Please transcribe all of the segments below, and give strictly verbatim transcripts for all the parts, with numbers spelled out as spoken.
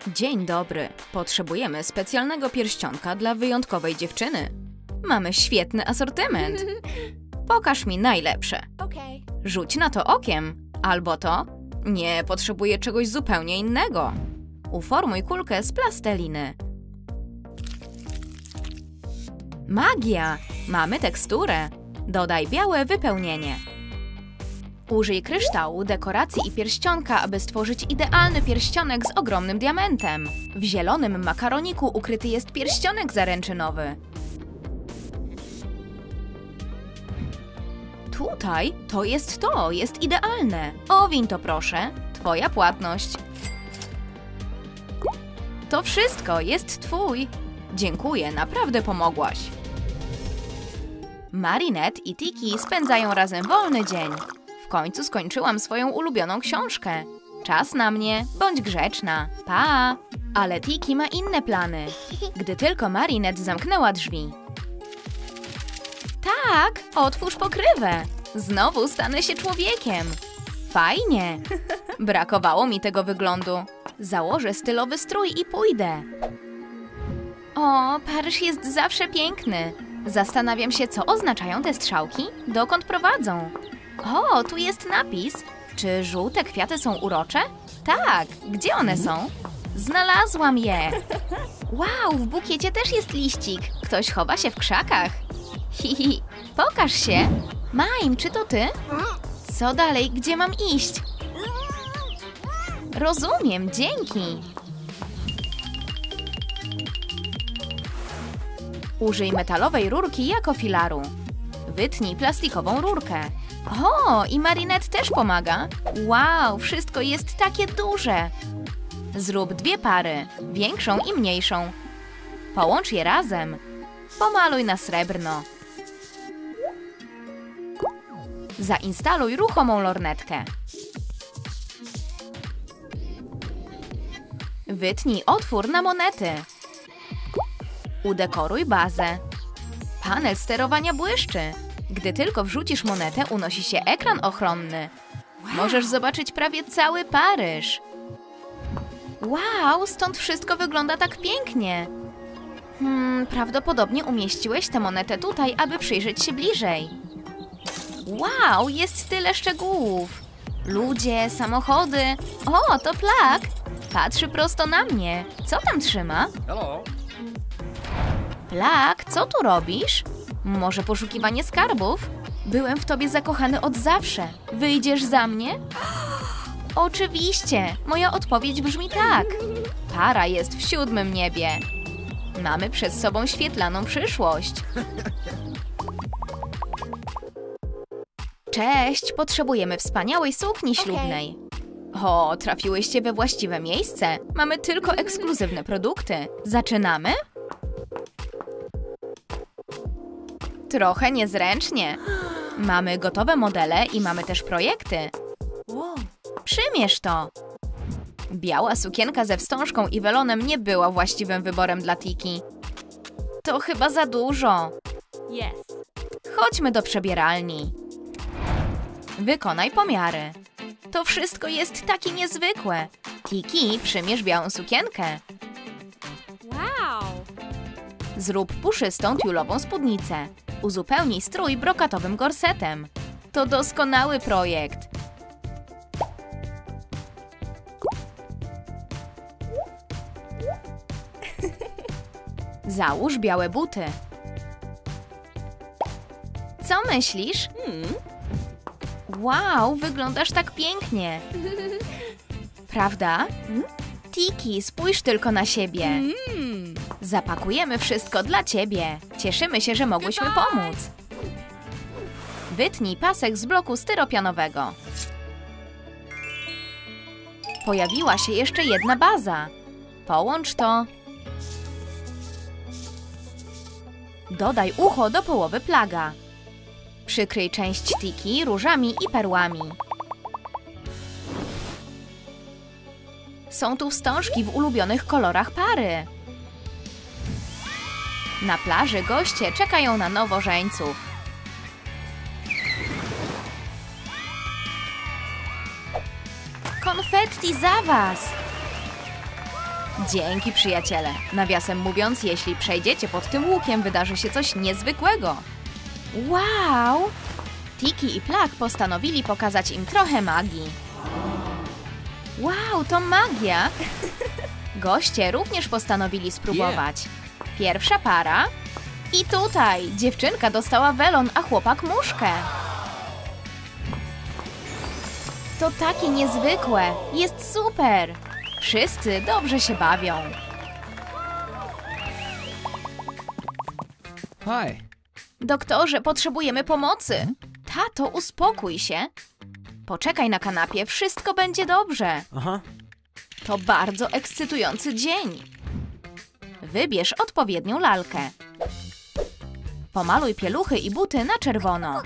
Dzień dobry. Potrzebujemy specjalnego pierścionka dla wyjątkowej dziewczyny. Mamy świetny asortyment. Pokaż mi najlepsze. Rzuć na to okiem. Albo to. Nie, potrzebuję czegoś zupełnie innego. Uformuj kulkę z plasteliny. Magia! Mamy teksturę. Dodaj białe wypełnienie. Użyj kryształu, dekoracji i pierścionka, aby stworzyć idealny pierścionek z ogromnym diamentem. W zielonym makaroniku ukryty jest pierścionek zaręczynowy. Tutaj to jest to, jest idealne. Owiń to proszę, twoja płatność. To wszystko jest twój. Dziękuję, naprawdę pomogłaś. Marinette i Tiki spędzają razem wolny dzień. W końcu skończyłam swoją ulubioną książkę. Czas na mnie, bądź grzeczna. Pa! Ale Tiki ma inne plany. Gdy tylko Marinette zamknęła drzwi. Tak, otwórz pokrywę. Znowu stanę się człowiekiem. Fajnie. Brakowało mi tego wyglądu. Założę stylowy strój i pójdę. O, Paryż jest zawsze piękny. Zastanawiam się, co oznaczają te strzałki, dokąd prowadzą. O, tu jest napis. Czy żółte kwiaty są urocze? Tak, gdzie one są? Znalazłam je. Wow, w bukiecie też jest liścik. Ktoś chowa się w krzakach. Hihi, pokaż się. Mime, czy to ty? Co dalej, gdzie mam iść? Rozumiem, dzięki. Użyj metalowej rurki jako filaru. Wytnij plastikową rurkę. O, i Marinette też pomaga. Wow, wszystko jest takie duże. Zrób dwie pary, większą i mniejszą. Połącz je razem. Pomaluj na srebrno. Zainstaluj ruchomą lornetkę. Wytnij otwór na monety. Udekoruj bazę. Panel sterowania błyszczy. Gdy tylko wrzucisz monetę, unosi się ekran ochronny. Możesz zobaczyć prawie cały Paryż. Wow, stąd wszystko wygląda tak pięknie. Hmm, prawdopodobnie umieściłeś tę monetę tutaj, aby przyjrzeć się bliżej. Wow, jest tyle szczegółów. Ludzie, samochody. O, to Plak. Patrzy prosto na mnie. Co tam trzyma? Hello. Plak, co tu robisz? Może poszukiwanie skarbów? Byłem w tobie zakochany od zawsze. Wyjdziesz za mnie? Oczywiście. Moja odpowiedź brzmi tak. Para jest w siódmym niebie. Mamy przed sobą świetlaną przyszłość. Cześć, potrzebujemy wspaniałej sukni ślubnej. O, trafiłyście we właściwe miejsce. Mamy tylko ekskluzywne produkty. Zaczynamy? Trochę niezręcznie. Mamy gotowe modele i mamy też projekty. Przymierz to. Biała sukienka ze wstążką i welonem nie była właściwym wyborem dla Tiki. To chyba za dużo. Yes. Chodźmy do przebieralni. Wykonaj pomiary. To wszystko jest takie niezwykłe. Tiki, przymierz białą sukienkę. Wow. Zrób puszystą tiulową spódnicę. Uzupełnij strój brokatowym gorsetem. To doskonały projekt. Załóż białe buty. Co myślisz? Hmm. Wow, wyglądasz tak pięknie. Prawda? Tiki, spójrz tylko na siebie. Hmm. Zapakujemy wszystko dla ciebie. Cieszymy się, że mogłyśmy pomóc. Wytnij pasek z bloku styropianowego. Pojawiła się jeszcze jedna baza. Połącz to. Dodaj ucho do połowy Plaga. Przykryj część Tiki różami i perłami. Są tu wstążki w ulubionych kolorach pary. Na plaży goście czekają na nowożeńców. Konfetti za was! Dzięki, przyjaciele. Nawiasem mówiąc, jeśli przejdziecie pod tym łukiem, wydarzy się coś niezwykłego. Wow! Tiki i Plak postanowili pokazać im trochę magii. Wow, to magia! Goście również postanowili spróbować. Pierwsza para. I tutaj dziewczynka dostała welon, a chłopak muszkę. To takie niezwykłe. Jest super. Wszyscy dobrze się bawią. Hi. Doktorze, potrzebujemy pomocy. Tato, uspokój się. Poczekaj na kanapie, wszystko będzie dobrze. Aha. To bardzo ekscytujący dzień. Wybierz odpowiednią lalkę. Pomaluj pieluchy i buty na czerwono.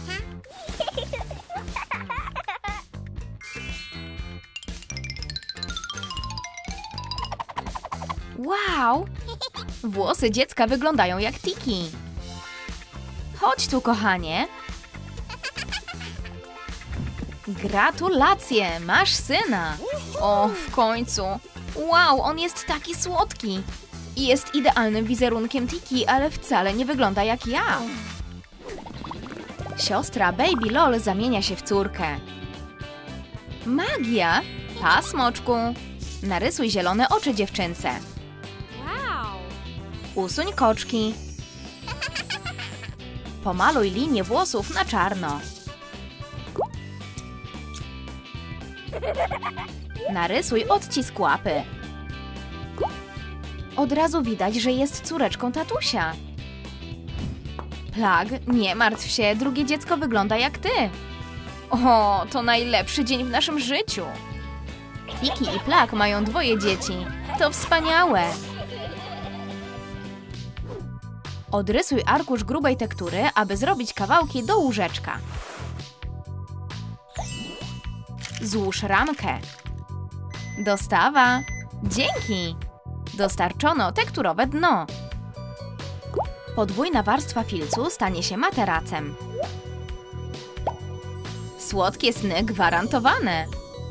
Wow! Włosy dziecka wyglądają jak Tiki. Chodź tu, kochanie. Gratulacje, masz syna. O, w końcu. Wow, on jest taki słodki. Jest idealnym wizerunkiem Tiki, ale wcale nie wygląda jak ja. Siostra Baby Lol zamienia się w córkę. Magia! Pa, smoczku. Narysuj zielone oczy dziewczynce. Wow. Usuń koczki. Pomaluj linię włosów na czarno. Narysuj odcisk łapy. Od razu widać, że jest córeczką tatusia. Plak, nie martw się, drugie dziecko wygląda jak ty. O, to najlepszy dzień w naszym życiu. Tiki i Plak mają dwoje dzieci. To wspaniałe. Odrysuj arkusz grubej tektury, aby zrobić kawałki do łóżeczka. Złóż ramkę. Dostawa. Dzięki. Dostarczono tekturowe dno. Podwójna warstwa filcu stanie się materacem. Słodkie sny gwarantowane.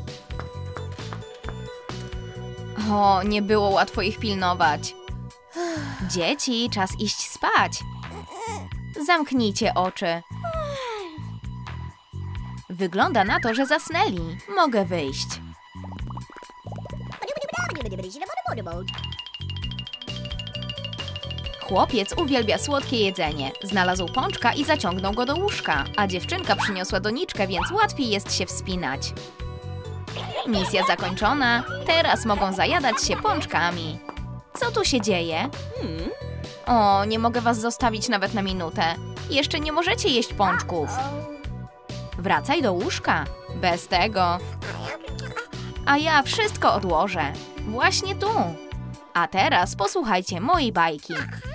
O, nie było łatwo ich pilnować. Dzieci, czas iść spać. Zamknijcie oczy. Wygląda na to, że zasnęli. Mogę wyjść. Chłopiec uwielbia słodkie jedzenie. Znalazł pączka i zaciągnął go do łóżka, a dziewczynka przyniosła doniczkę, więc łatwiej jest się wspinać. Misja zakończona. Teraz mogą zajadać się pączkami. Co tu się dzieje? O, nie mogę was zostawić nawet na minutę. Jeszcze nie możecie jeść pączków. Wracaj do łóżka. Bez tego. A ja wszystko odłożę. Właśnie tu. A teraz posłuchajcie mojej bajki.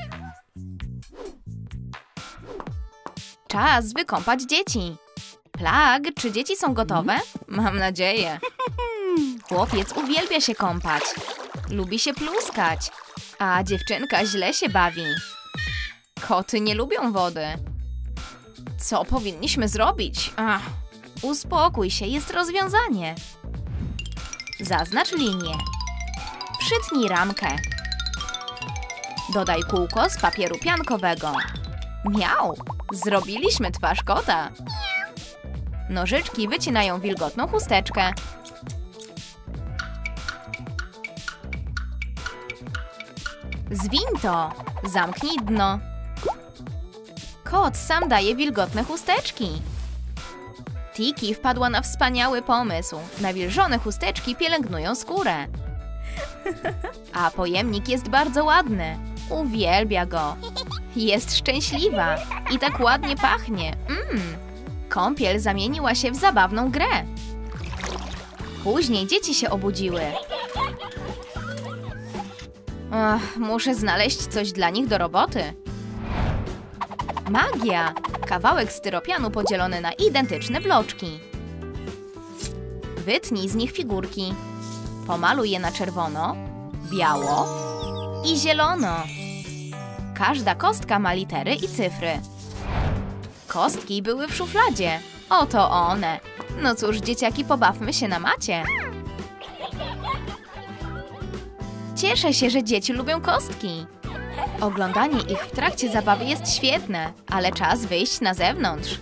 Czas wykąpać dzieci. Plak, czy dzieci są gotowe? Mam nadzieję. Chłopiec uwielbia się kąpać. Lubi się pluskać. A dziewczynka źle się bawi. Koty nie lubią wody. Co powinniśmy zrobić? Ach, uspokój się, jest rozwiązanie. Zaznacz linię. Przytnij ramkę. Dodaj kółko z papieru piankowego. Miau! Zrobiliśmy twarz kota. Nożyczki wycinają wilgotną chusteczkę. Zwiń to. Zamknij dno. Kot sam daje wilgotne chusteczki. Tiki wpadła na wspaniały pomysł. Nawilżone chusteczki pielęgnują skórę. A pojemnik jest bardzo ładny. Uwielbia go. Jest szczęśliwa i tak ładnie pachnie. Mm. Kąpiel zamieniła się w zabawną grę. Później dzieci się obudziły. Ach, muszę znaleźć coś dla nich do roboty. Magia! Kawałek styropianu podzielony na identyczne bloczki. Wytnij z nich figurki. Pomaluj je na czerwono, biało i zielono. Każda kostka ma litery i cyfry. Kostki były w szufladzie. Oto one. No cóż, dzieciaki, pobawmy się na macie. Cieszę się, że dzieci lubią kostki. Oglądanie ich w trakcie zabawy jest świetne, ale czas wyjść na zewnątrz.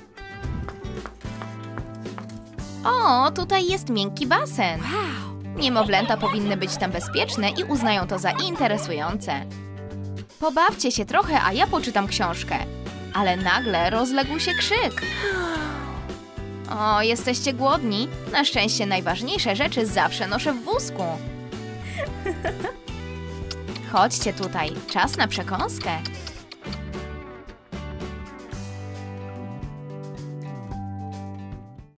O, tutaj jest miękki basen. Niemowlęta powinny być tam bezpieczne i uznają to za interesujące. Pobawcie się trochę, a ja poczytam książkę. Ale nagle rozległ się krzyk. O, jesteście głodni? Na szczęście najważniejsze rzeczy zawsze noszę w wózku. Chodźcie tutaj, czas na przekąskę.